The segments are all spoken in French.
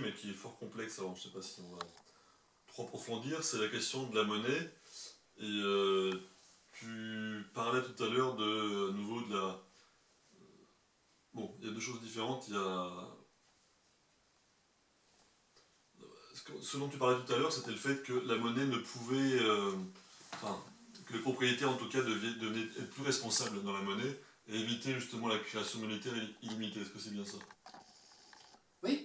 mais qui est fort complexe. Alors, je ne sais pas si on va trop approfondir. C'est la question de la monnaie. Et tu parlais tout à l'heure à nouveau de la... Bon, il y a deux choses différentes. Il y a... Ce dont tu parlais tout à l'heure, c'était le fait que la monnaie ne pouvait... Enfin, que les propriétaires, en tout cas, devenaient être plus responsables dans la monnaie et éviter justement la création monétaire illimitée. Est-ce que c'est bien ça? Oui.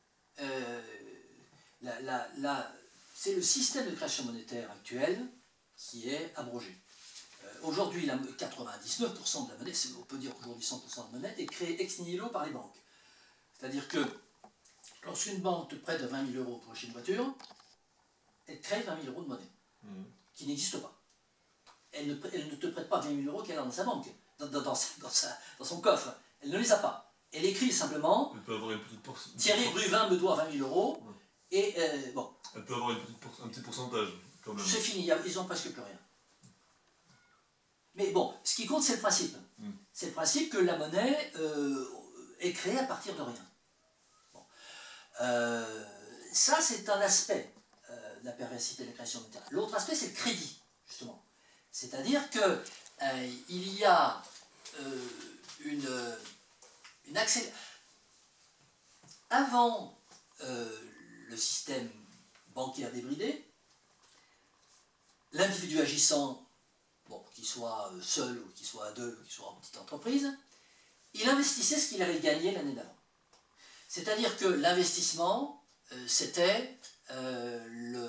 C'est le système de création monétaire actuel qui est abrogé. Aujourd'hui, 99% de la monnaie, on peut dire qu'aujourd'hui 100% de monnaie, est créée ex nihilo par les banques. C'est-à-dire que lorsqu'une banque te prête 20 000 euros pour acheter une voiture, elle crée 20 000 euros de monnaie, qui n'existe pas. Elle ne te prête pas 20 000 euros qu'elle a dans sa banque, dans son coffre. Elle ne les a pas. Elle écrit simplement elle peut avoir une petite Thierry Bruvin me doit 20 000 euros, et bon. Elle peut avoir un petit pourcentage, quand même. C'est fini, ils n'ont presque plus rien. Mais bon, ce qui compte, c'est le principe. C'est le principe que la monnaie est créée à partir de rien. Bon. Ça, c'est un aspect de la perversité de la création monétaire. L'autre aspect, c'est le crédit, justement. C'est-à-dire qu'il y a une accélération. Avant le système bancaire débridé, l'individu agissant, bon, qu'il soit seul ou qu'il soit à deux ou qu'il soit en petite entreprise, il investissait ce qu'il avait gagné l'année d'avant. C'est-à-dire que l'investissement, c'était le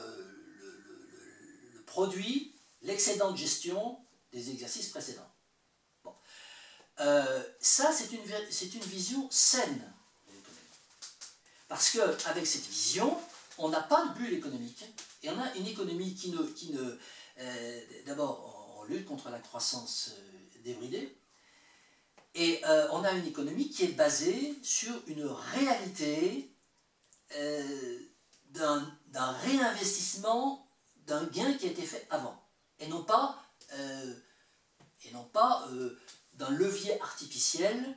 produit, l'excédent de gestion des exercices précédents. Bon. Ça, c'est une vision saine de l'économie. Parce qu'avec cette vision, on n'a pas de bulle économique, et on a une économie qui ne d'abord, on lutte contre la croissance débridée, et on a une économie qui est basée sur une réalité d'un réinvestissement d'un gain qui a été fait avant, et non pas d'un levier artificiel,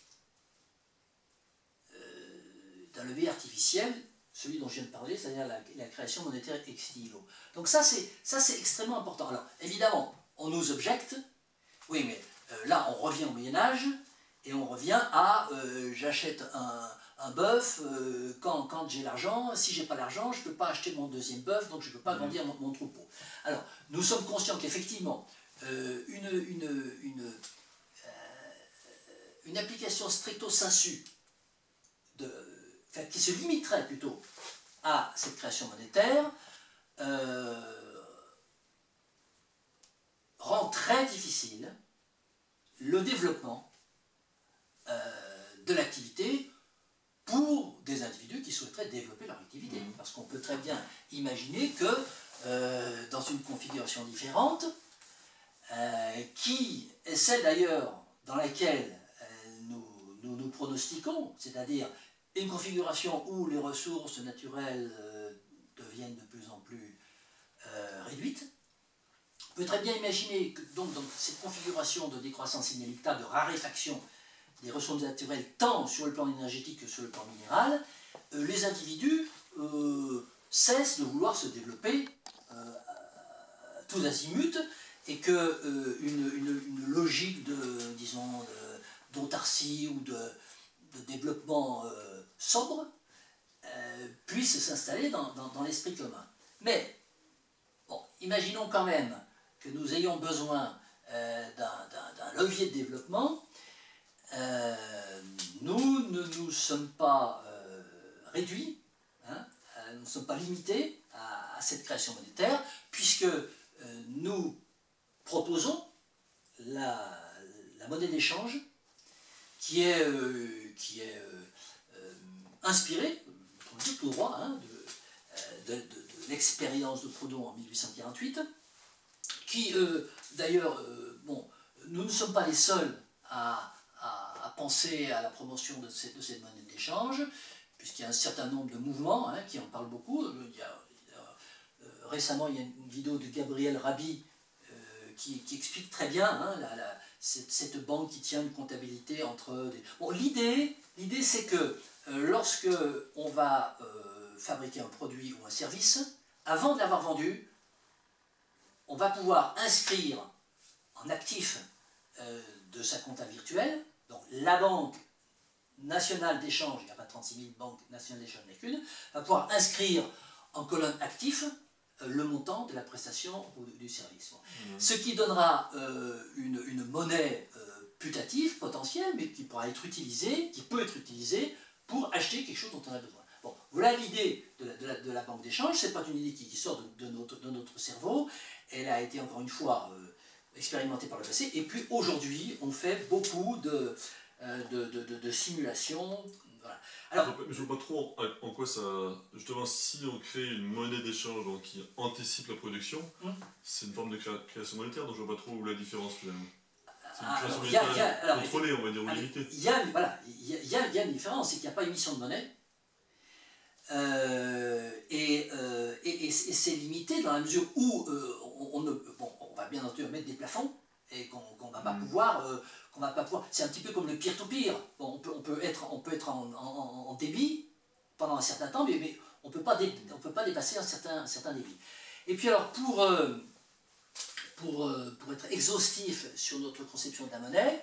celui dont je viens de parler, c'est-à-dire la création monétaire ex nihilo. Donc ça, c'est extrêmement important. Alors, évidemment, on nous objecte, oui, mais là, on revient au Moyen-Âge, et on revient à j'achète un bœuf quand j'ai l'argent. Si j'ai pas l'argent, je ne peux pas acheter mon deuxième bœuf, donc je ne peux pas grandir mon troupeau. Alors, nous sommes conscients qu'effectivement, une application stricto sensu qui se limiterait plutôt à cette création monétaire rend très difficile le développement de l'activité pour des individus qui souhaiteraient développer leur activité. Parce qu'on peut très bien imaginer que dans une configuration différente, qui est celle d'ailleurs dans laquelle nous pronostiquons, c'est-à-dire une configuration où les ressources naturelles deviennent de plus en plus réduites. On peut très bien imaginer que donc, dans cette configuration de décroissance inéluctable, de raréfaction des ressources naturelles, tant sur le plan énergétique que sur le plan minéral, les individus cessent de vouloir se développer tous azimuts, et qu'une logique d'autarcie ou de développement sobre puisse s'installer dans l'esprit commun. Mais, bon, imaginons quand même que nous ayons besoin d'un levier de développement. Nous ne nous sommes pas réduits, nous ne sommes pas limités à cette création monétaire, puisque nous proposons la monnaie d'échange qui est inspirée, on le dit tout droit, de l'expérience de Proudhon en 1848, qui d'ailleurs, bon, nous ne sommes pas les seuls à penser à la promotion de cette monnaie d'échange, puisqu'il y a un certain nombre de mouvements qui en parlent beaucoup. Récemment, il y a une vidéo de Gabriel Rabhi qui explique très bien cette banque qui tient une comptabilité entre des... Bon, l'idée c'est que lorsque on va fabriquer un produit ou un service, avant de l'avoir vendu, on va pouvoir inscrire en actif de sa compta virtuelle, donc la banque nationale d'échange, il n'y a pas 36 000 banques nationales d'échange, il n'y en a qu'une, va pouvoir inscrire en colonne actif le montant de la prestation ou du service. Ce qui donnera une monnaie putative, potentielle, mais qui pourra être utilisée, qui peut être utilisée pour acheter quelque chose dont on a besoin. Bon, voilà l'idée de la banque d'échange. Ce n'est pas une idée qui sort de notre cerveau. Elle a été encore une fois expérimentée par le passé. Et puis aujourd'hui, on fait beaucoup de simulations. Voilà. Alors, je ne vois pas trop en quoi ça... Justement, si on crée une monnaie d'échange qui anticipe la production, c'est une forme de création monétaire, donc je ne vois pas trop où la différence finalement. C'est une création monétaire contrôlée, on va dire, ou limitée. Il y a une différence, c'est qu'il n'y a pas émission de monnaie. Et c'est limité dans la mesure où on va bien entendu mettre des plafonds et qu'on va pas pouvoir... c'est un petit peu comme le peer-to-peer. Bon, on peut être en débit pendant un certain temps, mais on peut pas dépasser un certain débit. Et puis alors, pour être exhaustif sur notre conception de la monnaie,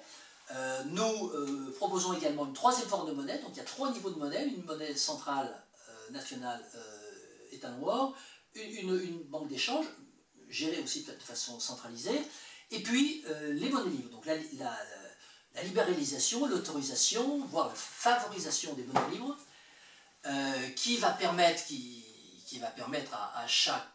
nous proposons également une troisième forme de monnaie. Donc il y a 3 niveaux de monnaie: une monnaie centrale, nationale, état-noir, une banque d'échange, gérée aussi de façon centralisée, et puis les monnaies libres. Donc la libéralisation, l'autorisation, voire la favorisation des monnaies libres, qui va permettre à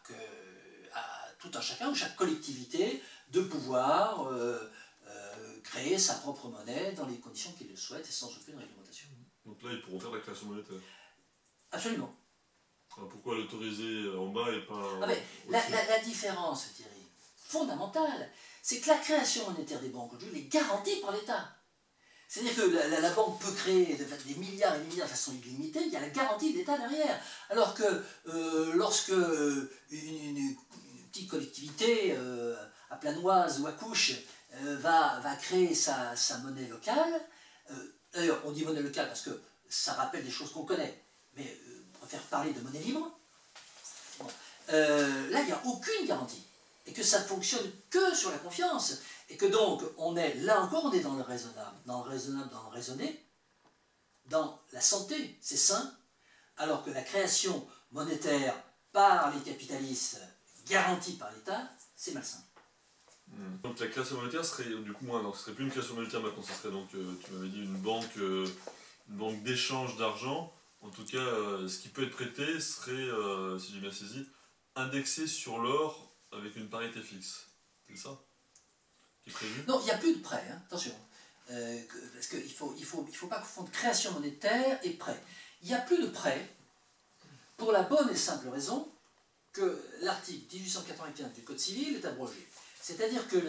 tout un chacun ou chaque collectivité de pouvoir créer sa propre monnaie dans les conditions qu'il le souhaite et sans aucune réglementation. Donc là, ils pourront faire de la création monétaire. Absolument. Alors pourquoi l'autoriser en bas et pas... La différence, Thierry, fondamentale, c'est que la création monétaire des banques aujourd'hui est garantie par l'État. C'est-à-dire que la banque peut créer des milliards et des milliards de façon illimitée, il y a la garantie de l'État derrière. Alors que lorsque une petite collectivité à Planoise ou à Couche va créer sa monnaie locale, d'ailleurs on dit monnaie locale parce que ça rappelle des choses qu'on connaît, mais on préfère parler de monnaie libre, là il n'y a aucune garantie. Et que ça ne fonctionne que sur la confiance. Et que donc, là encore, on est dans le raisonnable, dans le raisonné, dans la santé, c'est sain, alors que la création monétaire par les capitalistes, garantie par l'État, c'est malsain. Donc la création monétaire serait du coup moins, donc ce serait plus une création monétaire maintenant, ce serait donc, tu m'avais dit, une banque d'échange d'argent. En tout cas, ce qui peut être prêté serait, si j'ai bien saisi, indexé sur l'or avec une parité fixe. C'est ça qui est prévu? Non, il n'y a plus de prêt, hein, attention. Parce qu'il ne faut pas confondre création monétaire et prêt. Il n'y a plus de prêt pour la bonne et simple raison que l'article 1895 du Code civil est abrogé. C'est-à-dire que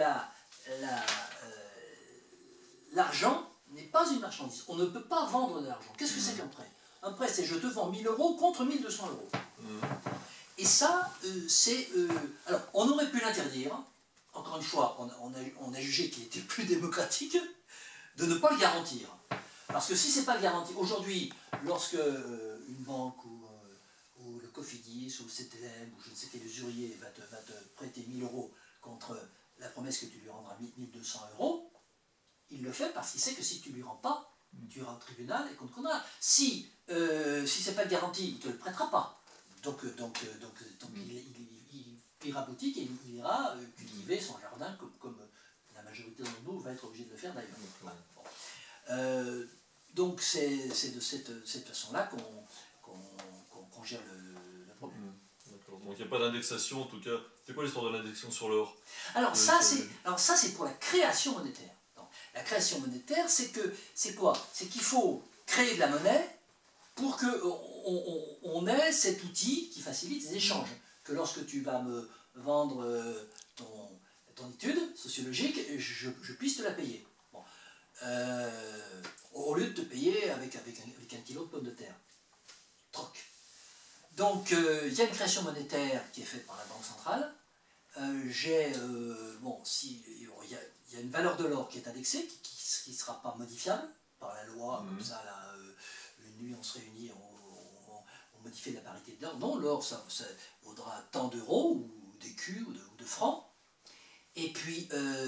l'argent n'est pas une marchandise. On ne peut pas vendre de l'argent. Qu'est-ce que c'est qu'un prêt? Un prêt, c'est je te vends 1000 € contre 1200 €. Et ça, alors, on aurait pu l'interdire. Encore une fois, on a jugé qu'il était plus démocratique de ne pas le garantir. Parce que si ce n'est pas garanti, aujourd'hui, lorsque une banque ou le Cofidis ou le CTLM ou je ne sais quel usurier va te prêter 1000 € contre la promesse que tu lui rendras 1200 €, il le fait parce qu'il sait que si tu ne lui rends pas, tu iras au tribunal et qu'on te condamnera. Si ce n'est pas garanti, il ne te le prêtera pas. Donc il ira boutique et il ira cultiver son jardin comme la majorité d'entre nous va être obligé de le faire d'ailleurs. Voilà. Bon. Donc c'est de cette façon-là qu'on gère le problème. D'accord. Donc il n'y a pas d'indexation en tout cas. C'est quoi l'histoire de l'indexation sur l'or? Alors ça c'est pour la création monétaire. Donc, la création monétaire c'est quoi? C'est qu'il faut créer de la monnaie pour qu'on ait cet outil qui facilite les échanges. Que lorsque tu vas me vendre ton étude sociologique, je puisse te la payer. Bon. Au lieu de te payer avec 1 kilo de pommes de terre. Troc. Donc il y a une création monétaire qui est faite par la Banque centrale. Il y a une valeur de l'or qui est indexée, qui ne sera pas modifiable par la loi, comme ça, là, une nuit on se réunit, on modifie la parité quantité d'or. Non, l'or, ça vaudra tant d'euros, ou d'écus, ou de francs. Et puis,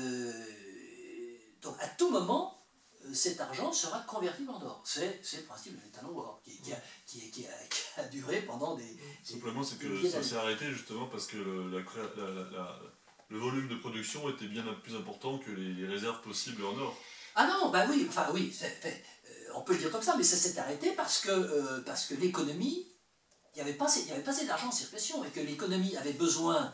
donc à tout moment, cet argent sera convertible en or. C'est le principe de l'étalon-or, qui a duré pendant des... Simplement, c'est que ça s'est arrêté justement parce que le volume de production était bien plus important que les réserves possibles en or. Ah non, bah oui, enfin oui, on peut le dire comme ça, mais ça s'est arrêté parce que l'économie, il n'y avait pas assez d'argent en circulation, et que l'économie avait besoin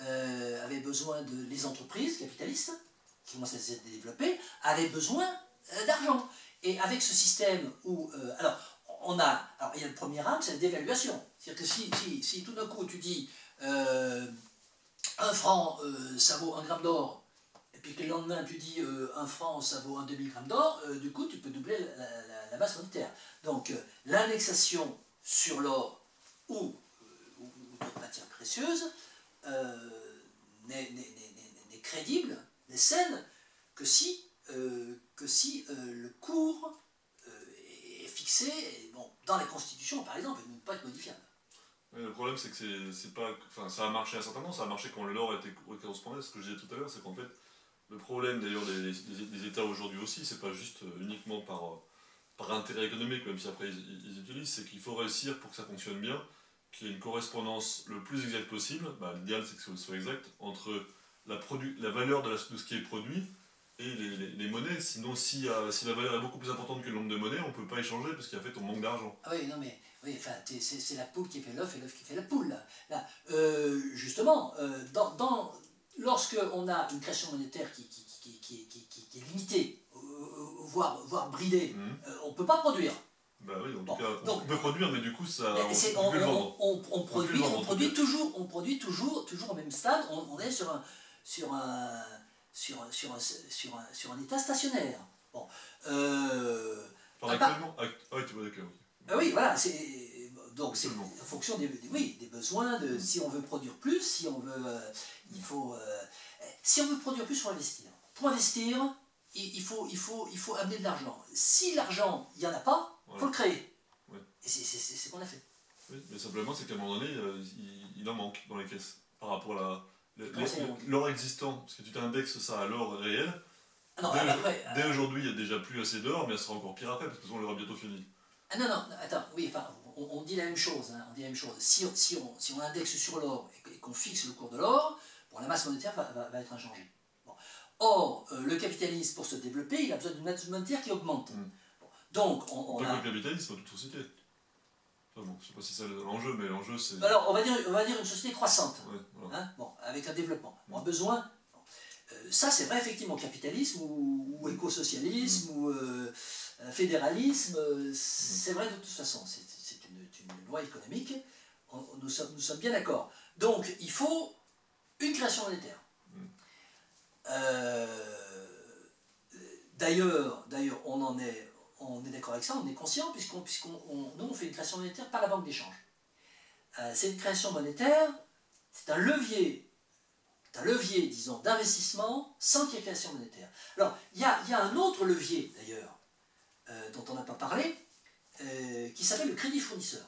les entreprises capitalistes, qui commençaient à se développer, avaient besoin d'argent. Et avec ce système où... alors, il y a le premier rang, c'est la dévaluation. C'est-à-dire que si tout d'un coup tu dis 1 franc, ça vaut 1 gramme d'or, et puis que le lendemain tu dis 1 franc, ça vaut un demi-gramme d'or, du coup tu peux doubler la masse monétaire. Donc l'indexation sur l'or ou d'autres matières précieuses n'est crédible, n'est saine, que si le cours est fixé, dans la Constitution par exemple, et ne pas être modifiable. Mais le problème, c'est que c'est pas, enfin, ça a marché à un certain moment, ça a marché quand l'or était correspondait. Ce que je disais tout à l'heure, c'est qu'en fait, le problème d'ailleurs des États aujourd'hui aussi, c'est pas juste uniquement par intérêt économique, même si après ils utilisent, c'est qu'il faut réussir pour que ça fonctionne bien, qu'il y ait une correspondance le plus exacte possible. L'idéal, c'est que ce soit exact entre la valeur de ce qui est produit et les monnaies. Sinon, si la valeur est beaucoup plus importante que le nombre de monnaies, on ne peut pas échanger parce qu'en fait, on manque d'argent. Ah oui, non mais oui, enfin, c'est la poule qui fait l'œuf et l'œuf qui fait la poule. Là. Justement, lorsque on a une création monétaire qui est limitée, voire bridée, on ne peut pas produire. Bah oui, en tout cas, on peut produire, mais du coup, ça, on produit toujours au même stade. On est sur un état stationnaire. Bon. Actuellement, tu vois, d'accord. Oui, voilà, donc c'est en fonction des besoins, si on veut produire plus, si on veut, si on veut produire plus, il faut investir. Pour investir, il faut amener de l'argent. Si l'argent, il n'y en a pas, il faut le créer. Ouais. Et c'est ce qu'on a fait. Oui, mais simplement, c'est qu'à un moment donné, il en manque dans les caisses par rapport à l'or existant. Parce que tu t'indexes ça à l'or réel. Ah non, dès aujourd'hui, il n'y a déjà plus assez d'or, mais ça sera encore pire après, parce que on l'aura bientôt fini. Ah non, attends, oui, enfin, on dit la même chose. Hein, on dit la même chose. Si on indexe sur l'or et qu'on fixe le cours de l'or, la masse monétaire va être inchangée. Bon. Or, le capitalisme, pour se développer, il a besoin d'une masse monétaire qui augmente. Bon. Donc, le capitalisme, toute société. Enfin bon, je ne sais pas si c'est l'enjeu, mais l'enjeu c'est... Alors, on va dire une société croissante, ouais, voilà. Hein, avec un développement. On a besoin... ça, c'est vrai, effectivement, capitalisme ou écosocialisme ou fédéralisme, c'est vrai de toute façon. C'est une loi économique, nous sommes bien d'accord. Donc, il faut une création monétaire. D'ailleurs, on est d'accord avec ça, on est conscient, nous, on fait une création monétaire par la banque d'échange. C'est une création monétaire, c'est un levier, disons, d'investissement sans qu'il y ait création monétaire. Alors, il y a un autre levier, d'ailleurs, dont on n'a pas parlé, qui s'appelle le crédit fournisseur.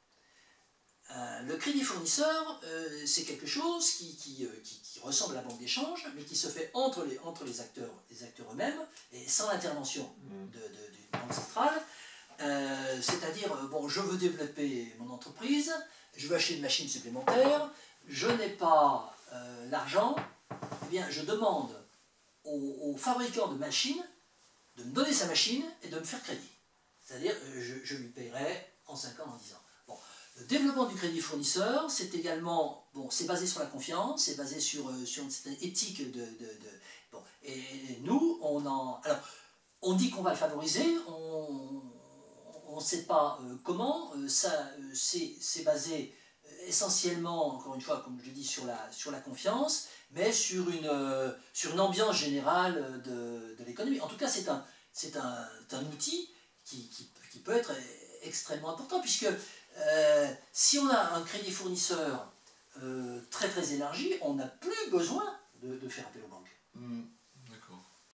Le crédit fournisseur, c'est quelque chose qui ressemble à la banque d'échange, mais qui se fait entre les acteurs eux-mêmes, et sans l'intervention d'une banque centrale. C'est-à-dire, je veux développer mon entreprise, je veux acheter une machine supplémentaire, je n'ai pas l'argent, eh bien je demande au fabricant de machines de me donner sa machine et de me faire crédit. C'est-à-dire, je lui paierai en 5 ans, en 10 ans. Bon. Le développement du crédit fournisseur, c'est également, c'est basé sur la confiance, c'est basé sur une certaine éthique bon. Et nous, alors, on dit qu'on va le favoriser, on ne sait pas comment, c'est basé essentiellement, encore une fois, comme je dis, sur la confiance, mais sur une ambiance générale de l'économie. En tout cas, c'est un outil qui peut être extrêmement important, puisque si on a un crédit fournisseur très très élargi, on n'a plus besoin de faire appel